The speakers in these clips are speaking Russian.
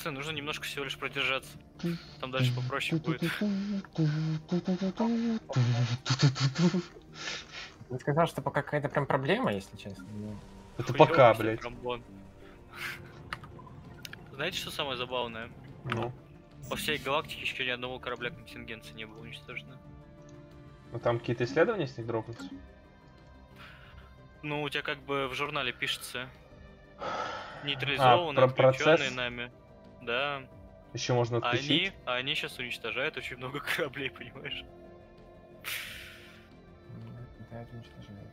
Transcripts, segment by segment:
Пацаны, нужно немножко всего лишь продержаться. Там дальше попроще будет. Я сказал, что пока какая-то прям проблема, если честно. Это пока, блядь. Знаете, что самое забавное? Ну. По всей галактике еще ни одного корабля контингенции не было уничтожено. Ну там какие-то исследования с них дропнутся? Ну, у тебя как бы в журнале пишется. Нейтрализованы, отключенные нами. Да. Еще можно отключить. Они сейчас уничтожают очень много кораблей, понимаешь? Да, это уничтожают.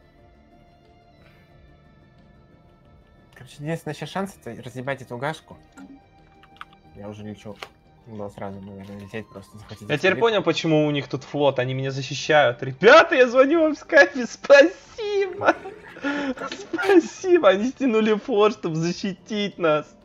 Короче, единственный сейчас шанс это разъебать эту гашку. Я уже лечу. Было сразу, наверное, лететь просто захватить. Я теперь понял, почему у них тут флот, они меня защищают. Ребята, я звоню вам в скайпе, спасибо! Спасибо, они стянули флот, чтобы защитить нас.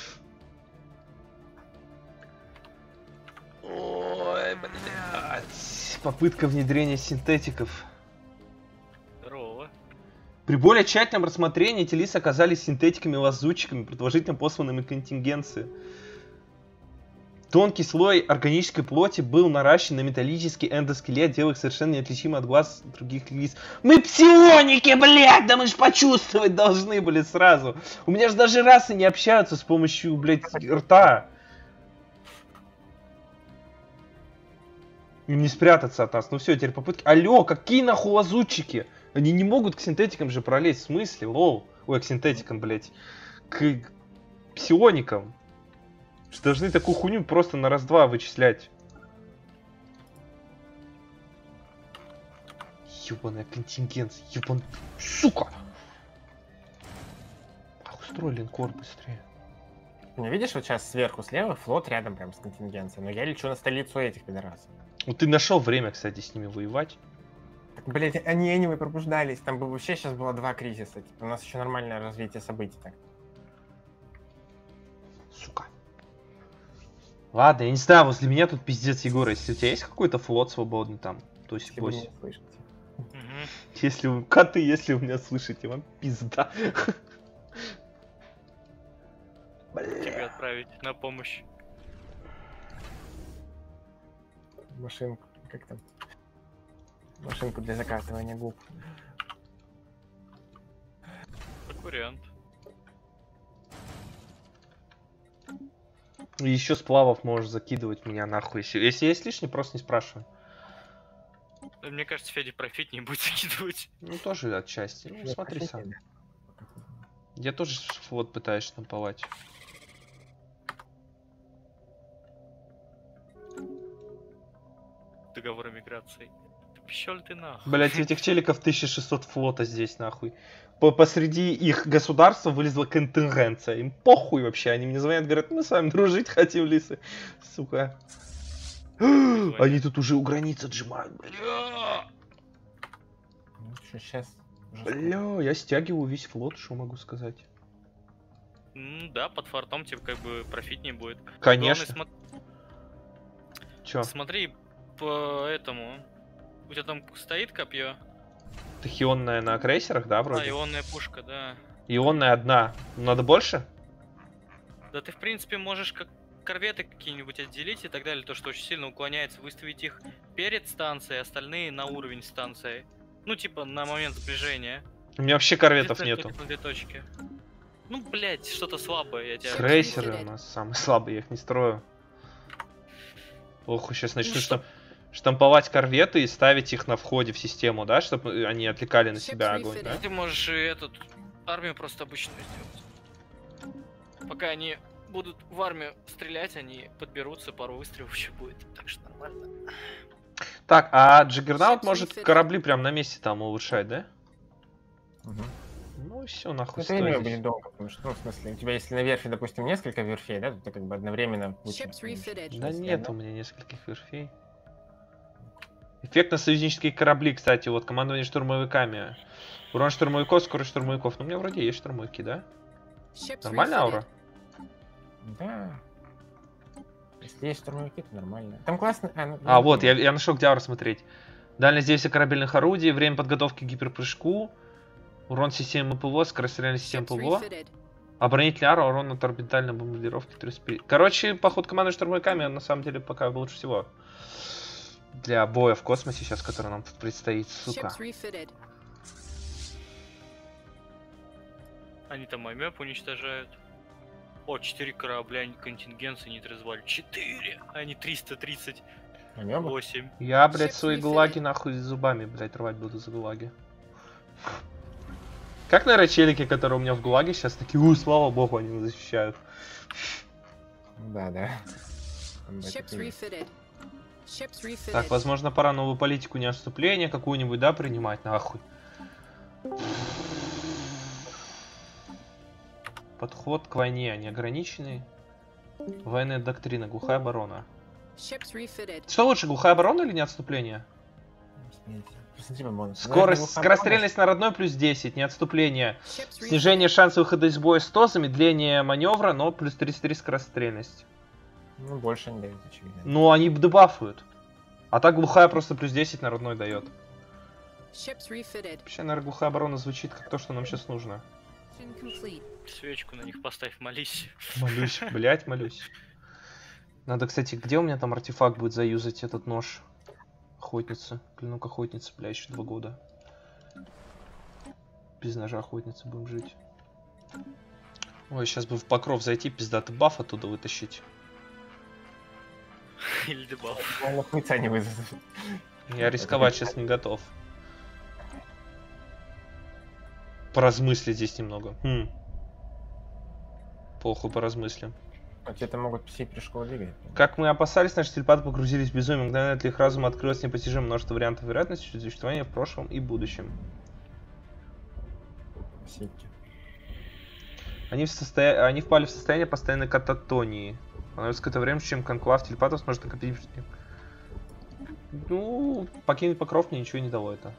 Ой, блядь. Попытка внедрения синтетиков. Здорово. При более тщательном рассмотрении эти лица оказались синтетиками-лазутчиками, предположительно посланными контингенции. Тонкий слой органической плоти был наращен на металлический эндоскелет, делая их совершенно неотличимы от глаз других лиц. Мы псионики, блядь! Да мы ж почувствовать должны были сразу. У меня же даже расы не общаются с помощью, блядь, рта. Им не спрятаться от нас. Ну все, теперь попытки. Алло, какие нахуй лазутчики? Они не могут к синтетикам же пролезть. В смысле? Лол. Ой, к синтетикам, блядь. К псионикам. Что должны такую хуйню просто на раз-два вычислять. Ёбаная контингенция. Ёбан... Сука! Устрой линкор быстрее. Не видишь, вот сейчас сверху слева флот рядом прям с контингенцией, но я лечу на столицу этих пидорасов. Ну ты нашел время, кстати, с ними воевать. Так, блять, они пробуждались, там бы вообще сейчас было 2 кризиса. Типа, у нас еще нормальное развитие событий так. Сука. Ладно, я не знаю, возле меня тут пиздец, Егор, если у тебя есть какой-то флот свободный там, то есть если вы, коты, если вы меня слышите, вам пизда. Тебе отправить на помощь. Машинку, как там? Машинку для закатывания губ. Как вариант. И еще сплавов можешь закидывать меня нахуй. Если есть лишний, просто не спрашивай. Мне кажется, Федя профит не будет закидывать. Ну тоже отчасти. Ну смотри сам. Я тоже вот пытаюсь штамповать. Договор о миграции. Пищёл ли ты нахуй? Блять, этих челиков 1600 флота здесь нахуй. Посреди их государства вылезла контингенция. Им похуй вообще. Они мне звонят, говорят, мы с вами дружить хотим, лисы. Сука. Они тут уже у границы отжимают. Бля. Ну, что, сейчас. Бля, я стягиваю весь флот, что могу сказать. Да, под фортом тебе как бы профитнее будет. Конечно. Главное, Чё? Смотри по этому. У тебя там стоит копье? Это ионная на крейсерах, да, вроде? А, ионная пушка, да. Ионная одна. Надо больше? Да ты, в принципе, можешь как корветы какие-нибудь отделить и так далее, то, что очень сильно уклоняется, выставить их перед станцией, остальные на уровень станции. Ну, типа, на момент сближения. У меня вообще корветов нету. Две точки. Ну, блять, что-то слабое, я тебя... Крейсеры у нас самые слабые, я их не строю. Ох, сейчас начну штамповать корветы и ставить их на входе в систему, да, чтобы они отвлекали на себя огонь, да? Ты можешь и эту армию просто обычную сделать. Пока они будут в армию стрелять, они подберутся, пару выстрелов еще будет, так что нормально. Так, а Джиггернаут может корабли прям на месте там улучшать, да? Угу. Ну все, нахуй. Это время будет долго, потому что, ну, в смысле, у тебя если на верфи, допустим, несколько верфей, да, то ты как бы одновременно... Да нет у меня нескольких верфей. Эффектно-союзнические корабли, кстати, вот командование штурмовиками. Урон штурмовиков, скорость штурмовиков. Ну, у меня вроде есть штурмовики, да? Нормальная аура? Да. Если есть штурмовики, то нормально. Там классно... Вот, я нашел, где аура смотреть. Дальность действия корабельных орудий, время подготовки к гиперпрыжку, урон системы ПВО, скорость реальной системы ПВО. Оборонитель Ара, урон от орбитальной бомбардировки 35. Короче, поход командой штурмовиками на самом деле пока лучше всего. Для боя в космосе сейчас, который нам тут предстоит, сука. Они там маймэп уничтожают. О, 4 корабля контингенции не развали. 4! А не 338. Я, блядь, свои гулаги нахуй зубами, блядь, рвать буду за гулаги. Как, наверное, челики, которые у меня в гулаге сейчас такие, слава богу, они нас защищают. Да, да. Так, возможно, пора новую политику не отступления какую-нибудь, да, принимать, нахуй. Подход к войне неограниченный. Военная доктрина, глухая оборона. Что лучше, глухая оборона или не отступление? Скорость, скорострельность на родной плюс 10, не отступление. Снижение шанса выхода из боя 100, замедление маневра, но плюс 33 скорострельность. Ну, больше не дают, очевидно. Ну, они дебафуют. А так глухая просто плюс 10 на родной дает. Вообще, наверное, глухая оборона звучит как то, что нам сейчас нужно. Свечку на них поставь, молись. Молюсь, блять, молюсь. Надо, кстати, где у меня там артефакт будет заюзать этот нож? Охотница. Клинок охотницы, бля, еще 2 года. Без ножа охотницы будем жить. Ой, сейчас бы в покров зайти, пиздатый баф оттуда вытащить. Или дебаф. Он хуйца не вызовет. Я рисковать сейчас не готов. Поразмыслить здесь немного. Похуй, поразмыслим. Где-то могут пси-прыжково двигать. Как мы опасались, наши телепаты погрузились в безумие. Мгновенно для их разума открылось непостижимое множество вариантов вероятности существования в прошлом и будущем. Они впали в состояние постоянной кататонии. Она какое-то время, чем конклав телепатов сможет накопить... Ну, покинуть покров мне ничего не дало это.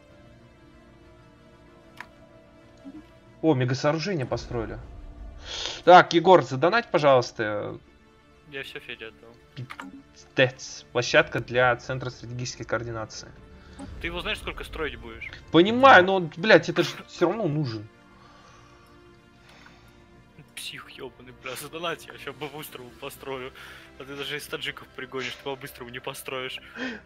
О, мегасооружение построили. Так, Егор, задонать, пожалуйста. Я все Федя отдал. Пиздец. Площадка для Центра стратегической координации. Ты его знаешь, сколько строить будешь? Понимаю, но, блядь, это же все равно нужен. Псих ебаный, бля, задонать, я сейчас по-быстрому построю. А ты даже из таджиков пригонишь, ты по-быстрому не построишь.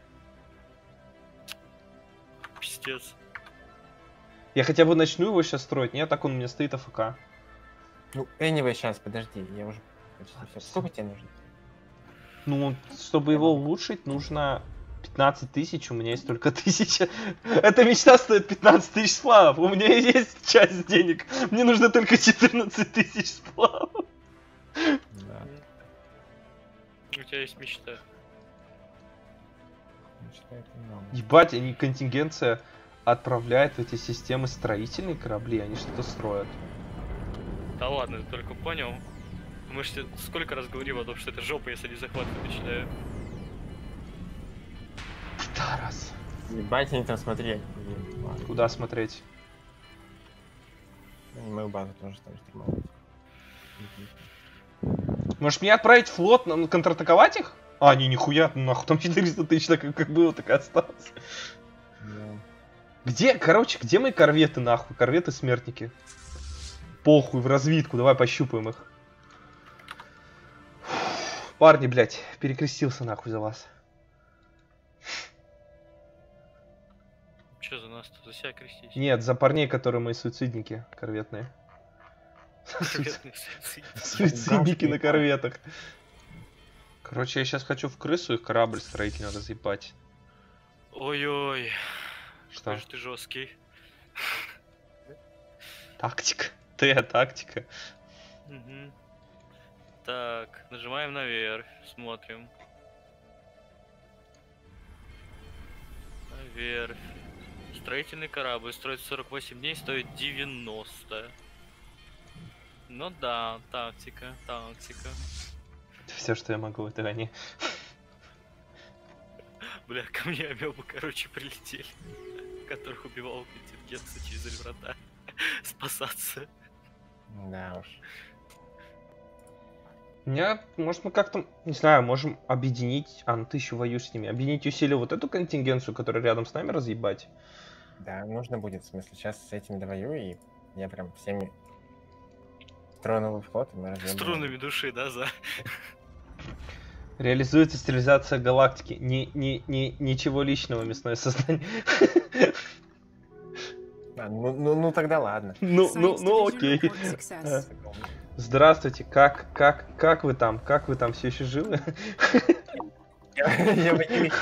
Пиздец. Я хотя бы начну его сейчас строить, нет? Так он у меня стоит АФК. Ну, anyway, сейчас, подожди, я уже почти все. Сколько тебе нужно? Ну, чтобы его улучшить, нужно 15 тысяч, у меня есть только 1000. Эта мечта стоит 15 тысяч сплавов, у меня есть часть денег. Мне нужно только 14 тысяч сплавов. Да. У тебя есть мечта. Мечта это много. Ебать, они контингенция отправляет в эти системы строительные корабли, они что-то строят. Да ладно, ты только понял. Мы же сколько раз говорим о том, что это жопа, если они захватывать начинают. Да, раз. Ебать, они там смотри. Куда смотреть? Мою базу тоже там штурмовать. Может мне отправить флот, контратаковать их? А, не, нихуя, нахуй, там 400 тысяч, как было, так и осталось. Да. Где, короче, где мои корветы, нахуй? Корветы-смертники. Похуй, в разведку, давай пощупаем их. Парни, блядь, перекрестился нахуй за вас. Че за нас-то? За себя крестись? Нет, за парней, которые мои суицидники корветные. Суицидники на корветах. Короче, я сейчас хочу в крысу их корабль строительный разъебать. Ой-ой. Что? Какой же ты жесткий. Тактика. Тактика. Угу. Так, нажимаем наверх, смотрим. Наверх. Строительный корабль строить 48 дней, стоит 90. Ну да, тактика. Все, что я могу в этой войне. Бля, ко мне амебы, короче, прилетели. Которых убивал контингенция через врата. Спасаться. Да уж. Может мы как-то, не знаю, можем объединить... А, ну ты еще воюешь с ними. Объединить усилия вот эту контингенцию, которая рядом с нами, разъебать. Да, нужно будет, в смысле, сейчас с этим довою, и я прям всеми Струновый флот, и мы разъебываем. Струнами души, да, за. Реализуется стерилизация галактики. Ничего личного, мясное создание. Ну тогда ладно. Ну окей. Здравствуйте, как вы там? Как вы там все еще живы? Я бы не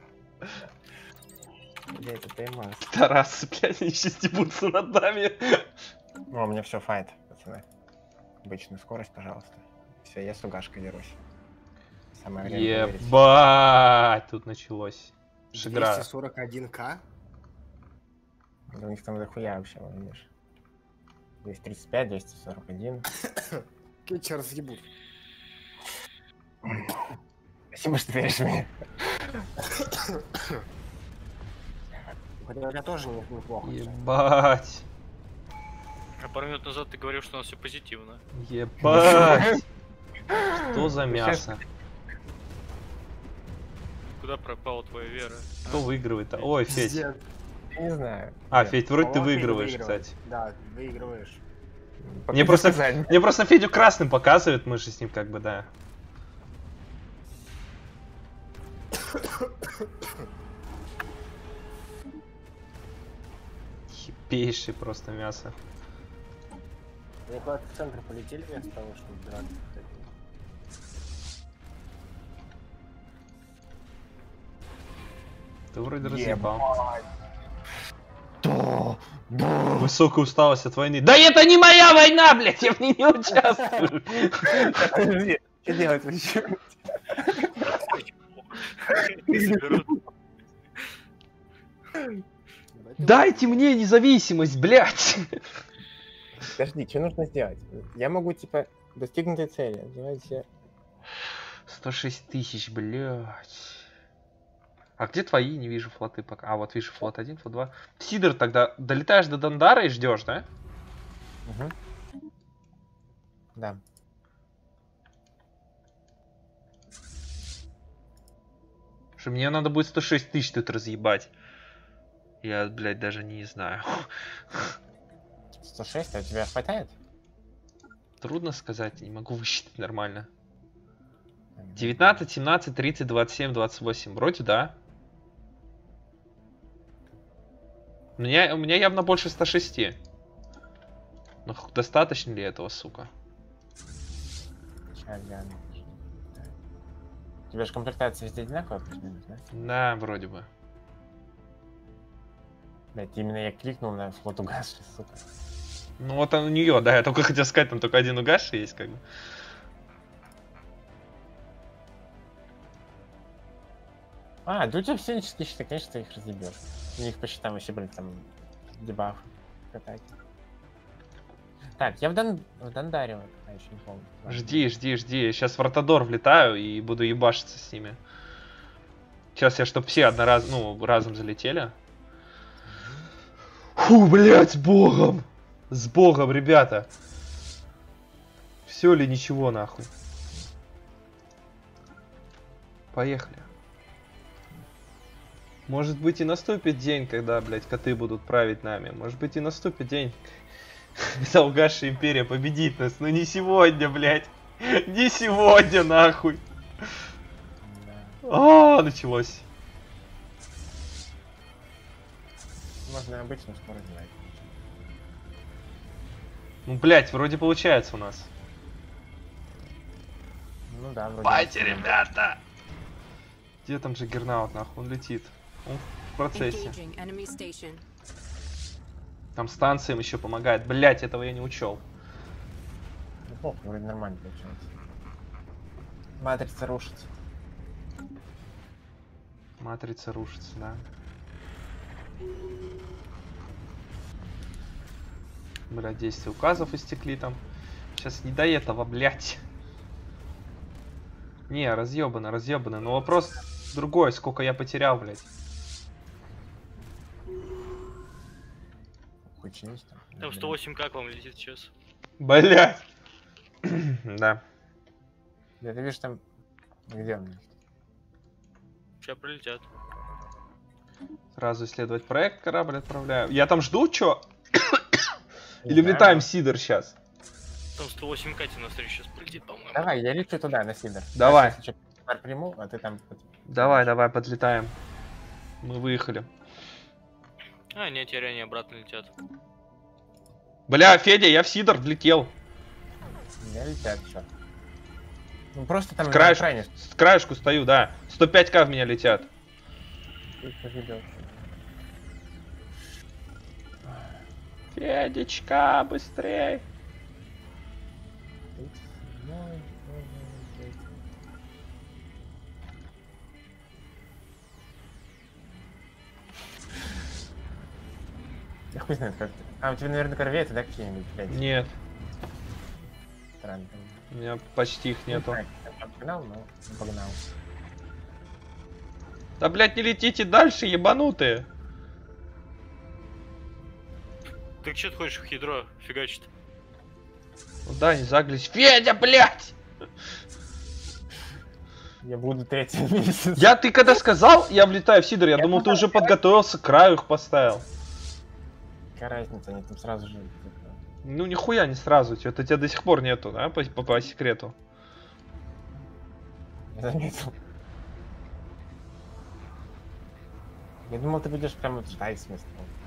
Блять, это поймал. Тарасы, блядь, они еще стебутся над нами. О, у меня все файт, пацаны. Обычную скорость, пожалуйста. Все, я с угашкой дерусь. Самое время проверить. Ебать, тут началось. Шигра. 241к? Да у них там дохуя вообще, вон, видишь. 235, 241. Кетчер разъебут. Спасибо, что веришь в меня. Хотя я тоже неплохо. Ебать. А пару минут назад ты говорил, что у нас все позитивно. Ебать. Что за мясо? Куда пропала твоя вера? Кто выигрывает-то? Ой, Федь. Пиздец. Я не знаю. А, Федь, вроде ты По-моему, выигрываешь, выигрываешь. кстати. Да, выигрываешь. Мне просто Федю красным показывают, мы же с ним как бы, да. Хипейший просто мясо. Они куда-то в центр полетели вместо того, чтобы драться. Ты вроде разъебал. Да, да. Высокая усталость от войны. Да это не моя война, блядь, я в ней не участвую. Подожди, что делать вообще? Дайте мне независимость, блядь. Подожди, что нужно сделать? Я могу, типа, достигнутой цели. Давайте... 106 тысяч, блядь. А где твои? Не вижу флоты пока. А, вот вижу флот 1, флот 2. Сидор, тогда долетаешь до Дандара и ждешь, да? Угу. Да. Что мне надо будет 106 тысяч тут разъебать. Я, блядь, даже не знаю. 106, а тебя хватает? Трудно сказать, не могу высчитать нормально. 19, 17, 30, 27, 28. Вроде да. У меня явно больше 106. Но достаточно ли этого, сука? Сейчас гляну. У тебя же комплектация везде одинаковая, плюс-минус, да? Да, вроде бы. Блять, именно я кликнул на флот угасший, сука. Ну вот он у нее, да, я только хотел сказать, там только один угасший есть, как бы. А, да у тебя все нечистые счета, конечно, ты их разъебешь. У них по счетам вообще, блин, там дебаф катать. Так, я в Дандаре, вот, а еще не помню. Жди. Сейчас в Ротодор влетаю и буду ебашиться с ними. Сейчас я, чтоб все разом залетели. Фу, блять, с Богом! С Богом, ребята! Все ли ничего, нахуй? Поехали. Может быть и наступит день, когда, блядь, коты будут править нами. Может быть и наступит день, когда угасшая империя победит нас. Но не сегодня, блядь. Не сегодня, нахуй. А, началось. Можно обычно скорость знать. Ну, блядь, вроде получается у нас. Ну да, вроде. Пайте, ребята! Где там же Гернаут, нахуй? Он летит. Он в процессе. Там станция им еще помогает. Блять, этого я не учел. Ну, вроде нормально получается. Матрица рушится. Матрица рушится, да. Блять, действия указов истекли там. Сейчас не до этого, блять. Не, разъебано. Но вопрос другой, сколько я потерял, блять. Учись там. Там 108 как вам летит сейчас? Блять. Да. Да ты видишь там... Где он? Сейчас прилетят. Сразу исследовать проект, корабль отправляю. Я там жду, чё? Или Не знаю, влетаем да. Сидор сейчас? Там 108 Катя навстречу сейчас полетит, по-моему. Давай, я лечу туда, на Сидор. Давай. Я сейчас приму, а ты там... Давай, давай, подлетаем. Мы выехали. А, нет, теперь они обратно летят. Бля, Федя, я в Сидор влетел. Я летят, чё. Ну просто там... С краешку стою, да. 105к в меня летят. Федечка, быстрей. Я хуй знает как. А, у тебя, наверное, корветы, да, какие-нибудь, блядь? Нет, Странно. у меня почти их нету. Я погнал, но не погнал. Да, блядь, не летите дальше, ебанутые. Ты че ты ходишь в ядро фигачит? Ну да, не заглись. Федя, блядь! Я буду третий месяц. Ты когда сказал, я влетаю в Сидор, я думал, ты уже подготовился, к краю их поставил. Какая разница, они там сразу же... типа, Ну нихуя не сразу, это тебя до сих пор нету, да, по секрету. Я заметил. Я думал, ты будешь прям вот ждать с места.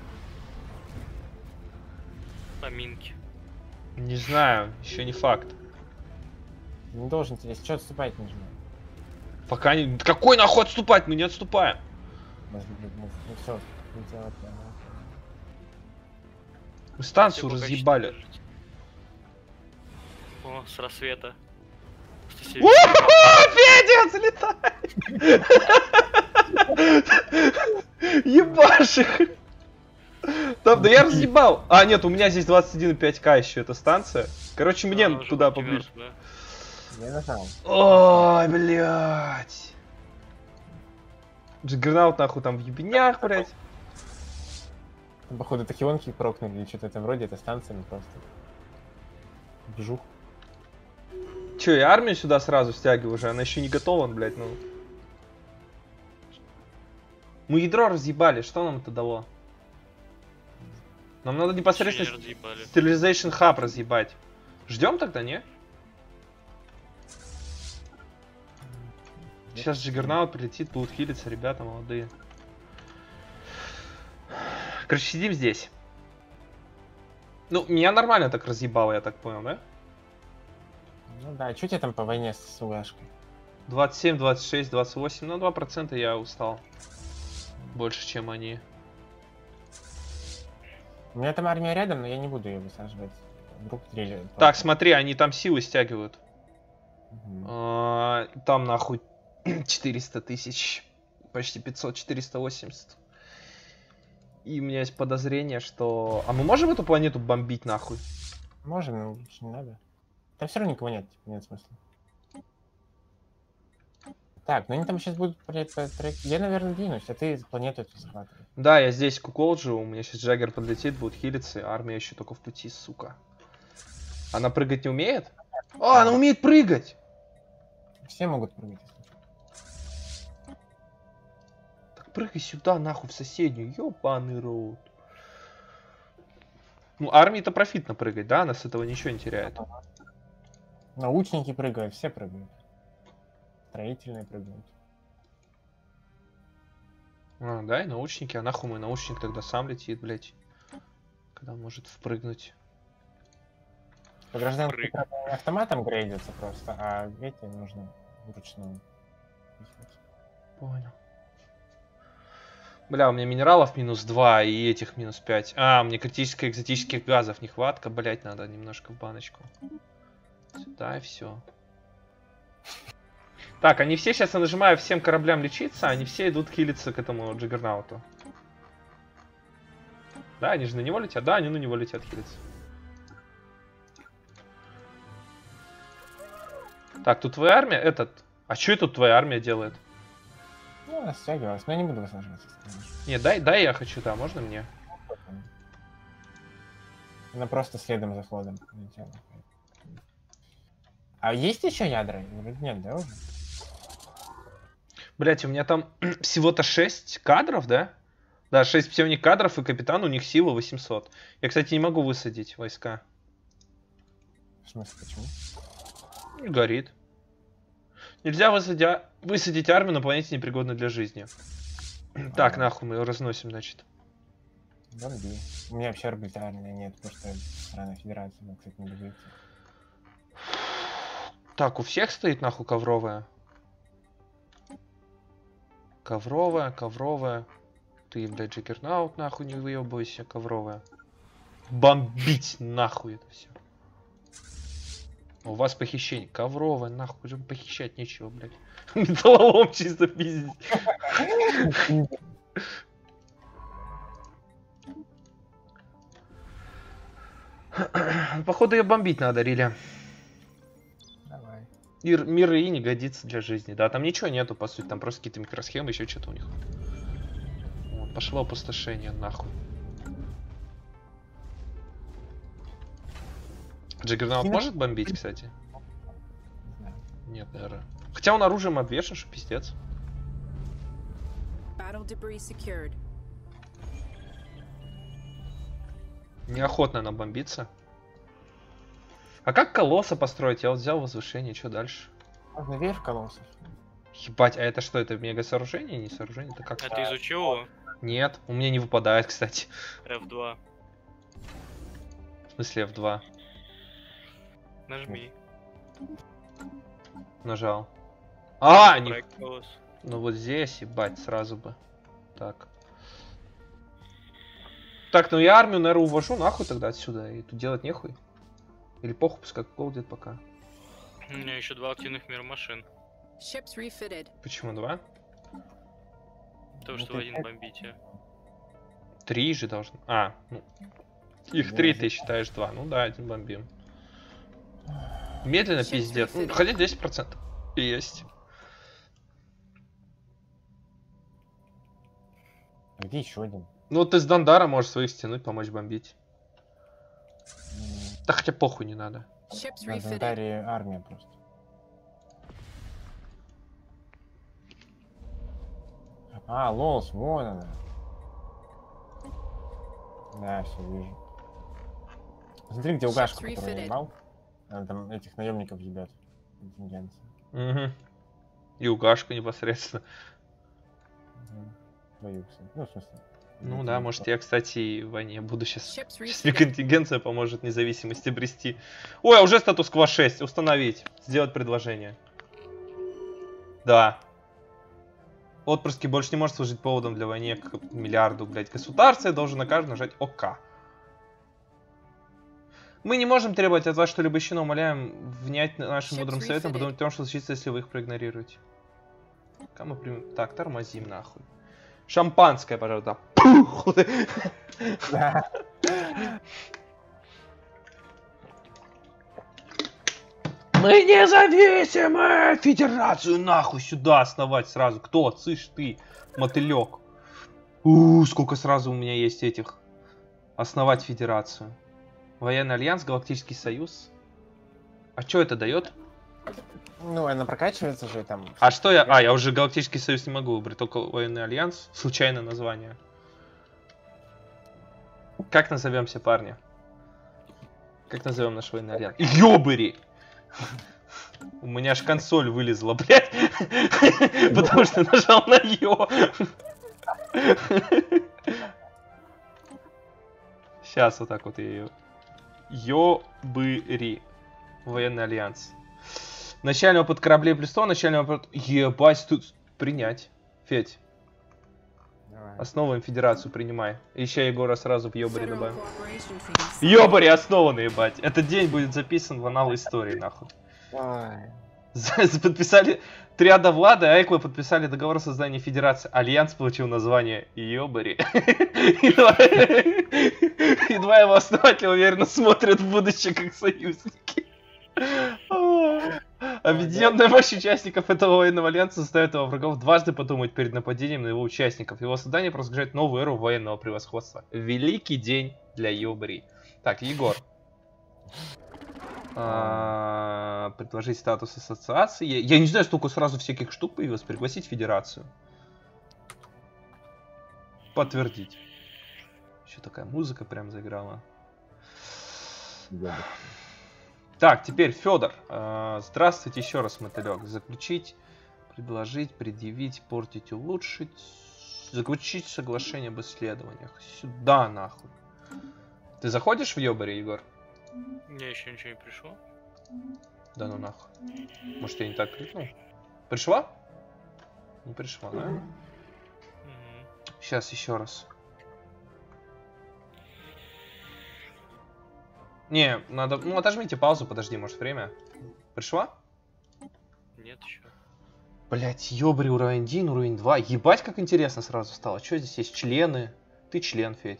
Поминки. Не знаю, еще не факт. Не должен тебе, если что, отступать нужно. Пока не... Какой нахуй отступать? Мы не отступаем. Может быть, ну все, не делать, да. Мы станцию Все, пока разъебали. щит держите. О, с рассвета. Федя, залетай! Ебашь их! Там, да я разъебал! А, нет, у меня здесь 21,5к еще, эта станция. Короче, мне туда поближе. Я нажал. Ой, блядь. Джиггернаут нахуй там в ебенях, блядь. Походу, тахионки прокнули или что-то в этом роде, это станция, ну просто. Бжух. Че, я армию сюда сразу стягиваю уже, она еще не готова, блядь, ну. Мы ядро разъебали, что нам это дало? Нам надо непосредственно Sterilization Hub разъебать. Ждем тогда, не? Сейчас Джиггернаут прилетит, будут хилиться ребята молодые. Короче, сидим здесь. Ну, меня нормально так разъебало, я так понял, да? Ну да, что у тебя там по войне с УАшкой? 27, 26, 28, ну 2% я устал. Больше, чем они. У меня там армия рядом, но я не буду ее высаживать. Вдруг триллер. Так, смотри, они там силы стягивают. Угу. Там нахуй 400 тысяч. Почти 500, 480. И у меня есть подозрение, что... А мы можем эту планету бомбить нахуй? Можем, но лучше не надо. Там все равно никого нет, нет смысла. Так, ну они там сейчас будут... Я, наверное, двинусь, а ты планету эту захватывай. Да, я здесь куколджу, у меня сейчас Джаггер подлетит, будет хилиться, а армия еще только в пути, сука. Она прыгать не умеет? А, она умеет прыгать! Все могут прыгать, если что. Так прыгай сюда, нахуй, в соседнюю, ёбаный рот. Ну, армии-то профитно прыгать, да? Она с этого ничего не теряет. Научники прыгают, все прыгают. Строительные прыгают. А, да, и научники, а нахуй мой научник тогда сам летит, блядь. Когда может впрыгнуть. По гражданским автоматом грейдятся просто, а эти нужно вручную. Понял. Бля, у меня минералов -2 и этих -5. А, мне критических экзотических газов нехватка, блять, надо немножко в баночку. Сюда и все. Так, они все сейчас, я нажимаю всем кораблям лечиться, они все идут хилиться к этому Джиггернауту. Да, они же на него летят? Да, они на него летят хилиться. Так, тут твоя армия, А что это твоя армия делает? Ну, она стягивалась, но я не буду высаживаться. Не, дай я хочу, да, можно мне? Она просто следом за ходом летела. А есть еще ядра? Вроде нет, да, уже? Блять, у меня там всего-то 6 кадров, да? Да, 6 псевних кадров, и капитан, у них сила 800. Я, кстати, не могу высадить войска. В смысле, почему? Не горит. Нельзя высадить армию на планете, непригодной для жизни. Так, нахуй, мы ее разносим, значит. Бомби. У меня вообще арбитрарная нет, потому что страна федерации, но, кстати, не двигается. Так, у всех стоит нахуй ковровая. Ковровая, ковровая. Ты, блядь, Джиггернаут, нахуй не выебывайся, ковровая. Бомбить нахуй это все. У вас похищение. Ковровая, нахуй, уже похищать нечего, блядь. Металлолом чисто пиздить. Походу ее бомбить надо, Риля. Давай. Мир и не годится для жизни. Да, там ничего нету, по сути. Там просто какие-то микросхемы, еще что-то у них. Вот, пошло опустошение, нахуй. Джиггернаут может бомбить, кстати? Не знаю. Нет, наверное. Хотя он оружием обвешан, что пиздец. Battle debris secured. Неохотно нам бомбиться. А как колосса построить? Я вот взял возвышение, что дальше? Можно вверх колоссов. Ебать, а это что? Это мега сооружение? Не сооружение? Это как? А ты изучил его? Нет, у меня не выпадает, кстати. F2. В смысле F2. Нажми. Нажал. А, не... Проект голос. Ну вот здесь, ебать, сразу бы. Так. Так, ну я армию, наверное, увожу нахуй тогда отсюда. И тут делать нехуй. Или похуй, пускай голдит пока. У меня еще 2 активных мира машин. Ships refitted. Почему 2? То, что в один бомбите. 3 же должно. А, ну. Их 3 ты считаешь 2. Ну да, один бомбим. Медленно пиздец. Ну, хотя 10% есть. А где еще один? Ну ты с Дандара можешь своих стянуть, помочь бомбить. Да хотя похуй не надо. Ships На refitted. Зандаре армия просто. А, лолс, вон она. Да, все вижу. Смотри, где угашка, Ships которую я refitted. ебал. Она там этих наемников ебет. Контингенция. Угу. И угашка непосредственно. Твою, кстати. Ну, в смысле. Ну да, может я, кстати, в войне буду сейчас. Ships Сейчас мне refitted. контингенция поможет независимость обрести. Ой, а уже статус-кво 6. Установить. Сделать предложение. Да. Отпрыски больше не может служить поводом для войны к миллиарду, блядь, государств. Я должен на каждый нажать ОК. Мы не можем требовать от вас что-либо еще, но умоляем внять нашим мудрым советом, подумать о том, что случится, если вы их проигнорируете. Пока мы примем... Так, тормозим нахуй. Шампанское, пожалуйста. Пух! Мы независимые! Федерацию нахуй сюда основать сразу. Кто? Цыш ты, мотылек. Сколько сразу у меня есть этих. Основать федерацию. Военный альянс, Галактический союз. А что это дает? Ну, она прокачивается же там. А что я... А, я уже Галактический союз не могу выбрать, только Военный альянс. Случайное название. Как назовемся, парни? Как назовем наш Военный альянс? Ёбыри! У меня аж консоль вылезла, блядь. Потому что нажал на Ё. Сейчас вот так вот я ее... Ёбыри. Военный альянс. Начальный опыт кораблей плюс 100, начальный опыт... Ебать, тут... Принять. Федь, Давай. основываем федерацию, принимай. Еще Егора сразу в Ёбари Federal добавим. cooperation fees. Ёбари основаны, ебать. Этот день будет записан в аналы истории, нахуй. Давай. Подписали... Триада Влада и Айкла подписали договор о создании федерации. Альянс получил название Ёбари. И два его основателя уверенно смотрят в будущее как союзники. Объединенная мощь участников этого военного альянса заставит его врагов дважды подумать перед нападением на его участников. Его создание провозглашает новую эру военного превосходства. Великий день для Ёбари. Так, Егор. Предложить статус ассоциации. Я не знаю, столько сразу всяких штук появилось. Пригласить федерацию. Подтвердить. Еще такая музыка прям заиграла. Так, теперь Федор. Здравствуйте еще раз, мотылек. Заключить, предложить, предъявить, портить, улучшить. Заключить соглашение об исследованиях. Сюда, нахуй. Ты заходишь в Йобаре, Егор? Мне еще ничего не пришло. Да ну нахуй. Может, я не так кликнул? Пришла? Не пришла, да? Мгм. Сейчас еще раз. Не, надо... Ну, отожмите паузу, подожди, может, время. Пришла? Нет еще. Блять, ёбри, уровень 1, уровень 2. Ебать, как интересно сразу стало. Что здесь есть? Члены. Ты член, Федь.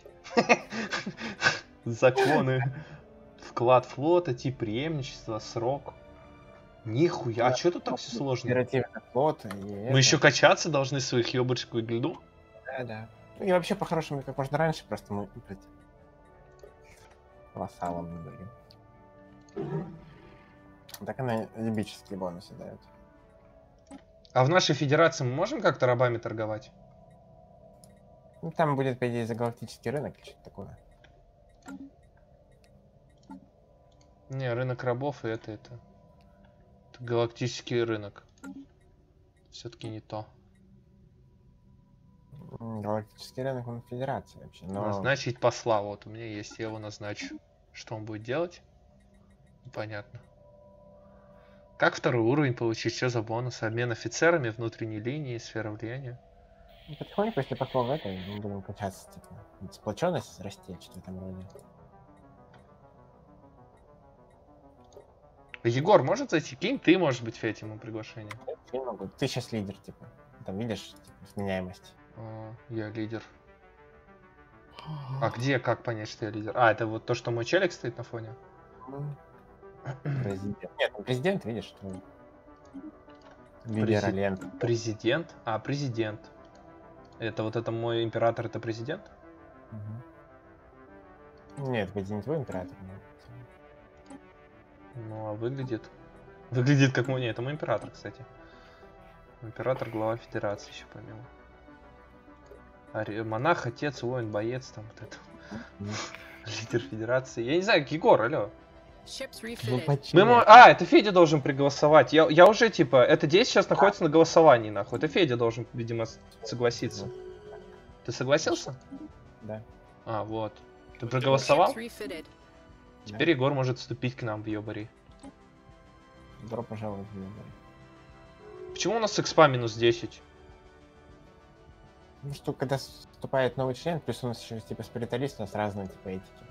Законы. Вклад флота, тип преемничества, срок. Нихуя, а что тут так все сложно? Оперативный флот. Мы еще качаться должны своих ёбочек и гильду? Да. Ну и вообще, по-хорошему, как можно раньше, просто мы вассалом не были. Так она либические бонусы дает. А в нашей федерации мы можем как-то рабами торговать? Ну, там будет, по идее, загалактический рынок или что-то такое. Не, рынок рабов и это галактический рынок. Все-таки не то. Галактический рынок, он федерации вообще. Но... Назначить посла. Вот у меня есть, я его назначу. Что он будет делать? Непонятно. Как второй уровень получить? Что за бонусы? Обмен офицерами, внутренней линии, сфера влияния. Ну, потихоньку, если пошло в это, мы будем качаться, типа, сплоченность расти, что-то там вроде. Егор может зайти? Кинь ты, может быть, Федь, ему приглашение. Я не могу. Ты сейчас лидер, типа. Там видишь, типа, сменяемость. Я лидер. А где, как понять, что я лидер? А, это вот то, что мой челик стоит на фоне? Президент. Нет, ну, президент, видишь, что лидер Альянса. Президент? А, президент. Это вот это мой император, это президент? Нет, это не твой император. Но... Ну, а выглядит... Выглядит как мой... Нет, это мой император, кстати. Император, глава федерации еще помимо. Монах, отец, воин, боец, там вот это. Лидер федерации. Я не знаю, Егор, алло. Это Федя должен приголосовать. Я уже, типа, это действие сейчас находится на голосовании, нахуй. Это Федя должен, видимо, согласиться. Ты согласился? Да. А, вот. Ты проголосовал? Теперь Егор может вступить к нам в Йобари. Добро пожаловать в Йобари. Почему у нас экспа минус 10? Ну что, когда вступает новый член, плюс у нас еще типа спиритуалист, у нас разные типа этики.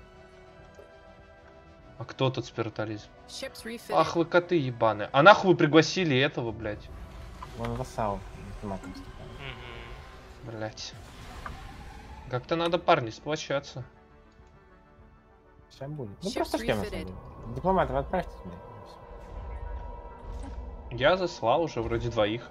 А кто тут спиритуалист? Ах вы коты ебаные. А нахуй вы пригласили этого, блядь? Он вассал. Автоматом вступает. Блядь. Как-то надо, парни, сплочаться. Сейчас будет. Ну просто ждем на самом деле. Дипломатов отправьте сюда. Я заслал уже вроде двоих.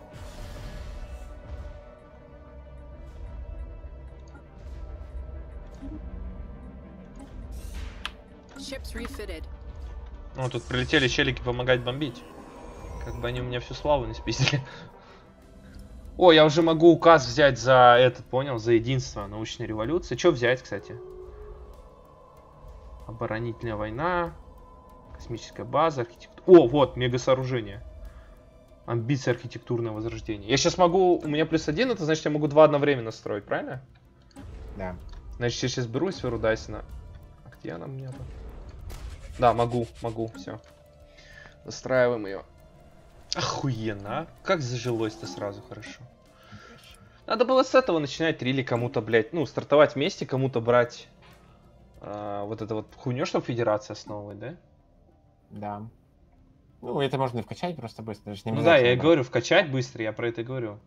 Ну, тут прилетели челики помогать бомбить. Как бы они у меня всю славу не спиздили. О, я уже могу указ взять за этот, понял? За единство научной революции. Что взять, кстати? Оборонительная война. Космическая база. О, вот, мега-сооружение. Амбиции архитектурное возрождение. Я сейчас могу... У меня +1, это значит, я могу 2 одновременно строить, правильно? Да. Значит, я сейчас беру сферу Дайсона. А где она мне там? Да, могу, все. Настраиваем ее. Охуенно, а? Как зажилось-то сразу хорошо. Надо было с этого начинать, рили кому-то, блядь, ну, стартовать вместе, кому-то брать вот это вот хуйню, чтобы федерация основывать, да? Да. Ну, это можно и вкачать просто быстро. Не ну да, я и говорю, вкачать быстро, я про это и говорю.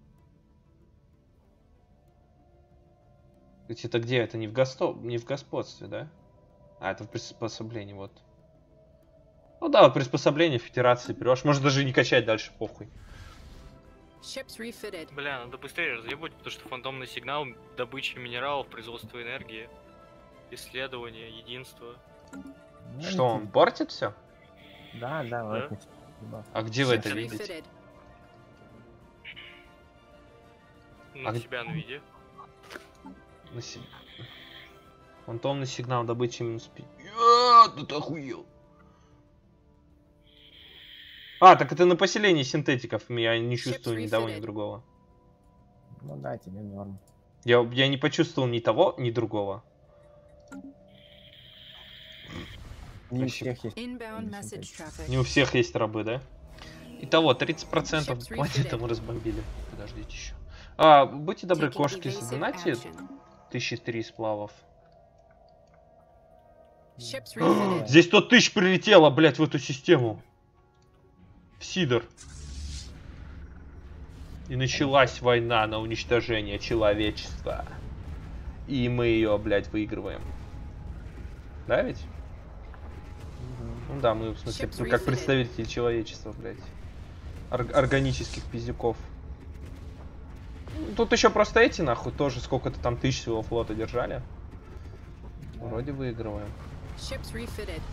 Это где? Это не в господстве, да? А, это в приспособлении, вот. Ну да, вот приспособление федерации берешь. Может даже не качать дальше, похуй. Бля, надо быстрее разъебать, потому что фантомный сигнал, добыча минералов, производство энергии, исследование, единство. Что, он портит все? Да, да, Да? вот. А где вы это видите? На себя на виде. На себя. Фантомный сигнал добычи минус 5. Да ты охуел. А, так это на поселении синтетиков. Я не чувствую ни того, ни другого. Ну да, тебе норм. Я не почувствовал ни того, ни другого. Не у Вообще. всех есть. Inbound message traffic. Не у всех есть рабы, да? Итого, 30% Ships планеты refitted. мы разбомбили. Подождите еще. А, будьте добры, Taking кошки, evasive задонайте action. 1003 сплавов. Ships refitted. Здесь 100 тысяч прилетело, блядь, в эту систему. В Сидор. И началась война на уничтожение человечества. И мы ее, блядь, выигрываем. Да ведь? Ну да, мы, в смысле, Ships как refitted. представители человечества, блядь. Органических пиздюков. Тут еще просто эти, нахуй, тоже сколько-то там тысяч своего флота держали. Вроде выигрываем. Ships refitted.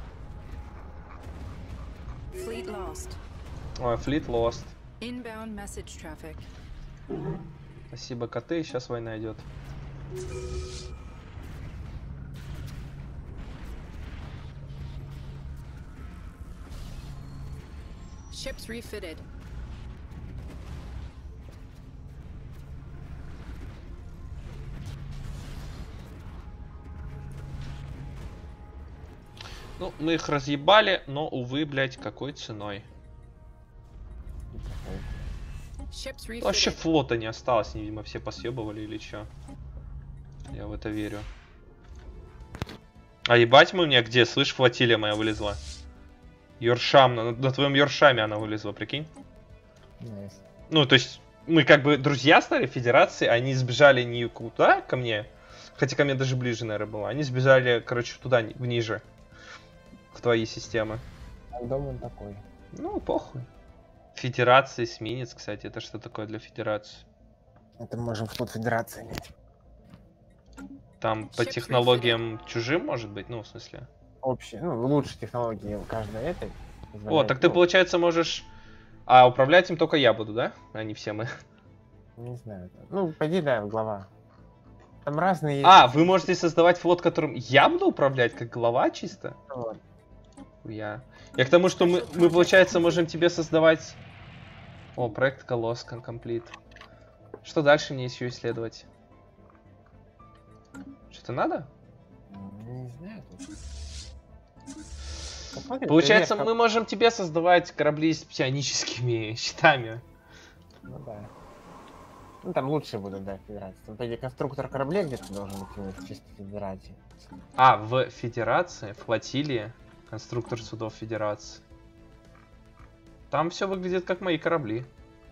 Fleet lost. Ой, флит lost. Inbound message traffic. Спасибо, коты, сейчас война идет. Ships refitted. Ну, мы их разъебали, но, увы, блядь, какой ценой. Ships Вообще refitted. флота не осталось, видимо, все посъебывали или чё. Я в это верю. А ебать мы мне где? Слышь, флотилия моя вылезла. Йоршам, на твоем Йоршаме она вылезла, прикинь? Nice. Ну, то есть, мы как бы друзья стали федерации, они сбежали не куда ко мне, хотя ко мне даже ближе, наверное, было. Они сбежали, короче, туда, ниже, в твои системы. Дом он такой. Ну, похуй. Федерация, эсминец, кстати, это что такое для федерации? Это мы можем флот федерации иметь. Там по Ships технологиям чужим, может быть? Ну, в смысле. Общие, ну, лучшие технологии у каждой этой. О, позволяют, так ты, ну, получается, можешь... А управлять им только я буду, да? А не все мы. Не знаю. Ну, пойди, да, глава. Там разные... А, вы можете создавать флот, которым я буду управлять, как глава чисто? Вот. Я к тому, что мы, получается, можем тебе создавать... О, проект Колосс Complete. Что дальше мне еще исследовать? Что-то надо? Не знаю. Посмотрим, Получается, привет, мы можем тебе создавать корабли с псионическими щитами. Ну да. Ну там лучше будут, да, федерации. Там, по идее, конструктор кораблей где-то должен быть в чисто федерации. А, в Федерации, флотилии, конструктор судов Федерации. Там все выглядит как мои корабли.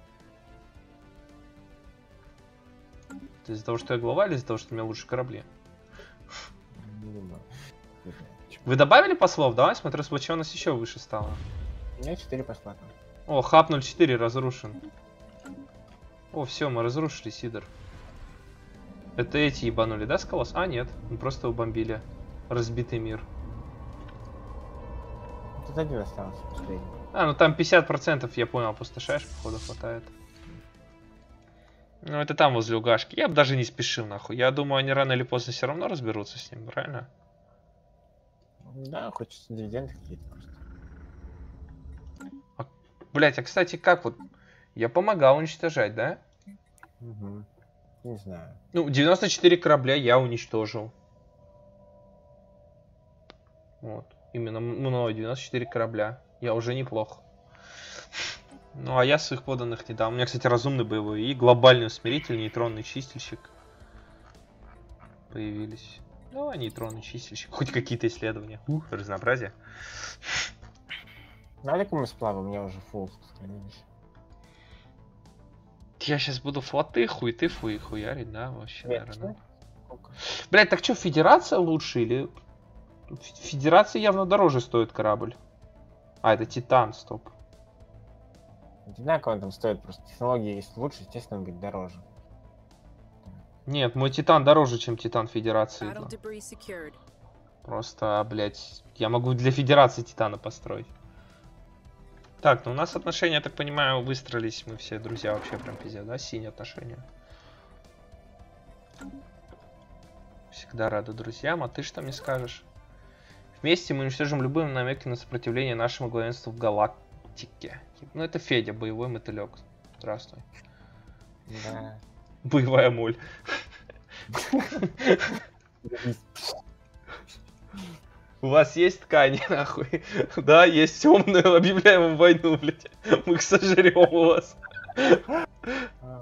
Это из-за того, что я глава, или из-за того, что у меня лучше корабли? Не думаю. Не знаю, почему. Вы добавили послов, да? Смотрю, сплоченность еще выше стала. У меня 4 посла там. О, хаб 04 разрушен. О, все, мы разрушили Сидор. Это эти ебанули, да, Скалос? А, нет, мы просто убомбили. Разбитый мир. Тут один остался последний. А, ну там 50%, я понял, опустошаешь, походу, хватает. Ну, это там, возле угашки. Я бы даже не спешил, нахуй. Я думаю, они рано или поздно все равно разберутся с ним, правильно? Да, хочется дивиденды какие-то просто. Блять, а кстати, как вот? Я помогал уничтожать, да? Угу. Не знаю. Ну, 94 корабля я уничтожил. Вот. Именно мной 94 корабля. Я уже неплохо. Ну, а я своих поданных не дам. У меня, кстати, разумный боевой и глобальный усмиритель, нейтронный чистильщик появились. Ну, а нейтронный чистильщик. Хоть какие-то исследования. Разнообразие. Надо кому сплавы, у меня уже фулл сохранились. Я сейчас буду флоты, хуеты, хуярить, да, вообще, наверное. Сколько? Блять, так что, Федерация лучше или... Федерация явно дороже стоит корабль. А, это Титан, стоп. Не знаю, кого он там стоит, просто технологии, если лучше, естественно, он будет дороже. Нет, мой Титан дороже, чем Титан Федерации. Battle debris secured. Просто, блять, я могу для Федерации Титана построить. Так, ну у нас отношения, я так понимаю, выстроились. Мы все друзья вообще прям пиздец, да? Синие отношения. Всегда рада друзьям, а ты что мне скажешь? Вместе мы уничтожим любые намеки на сопротивление нашему главенству в мотыльчики. Ну это Федя, боевой мотылек. Здравствуй. Да. Боевая моль. У вас есть ткани, нахуй? Да, есть темную, объявляем вам войну, блядь. Мы их сожрем у вас.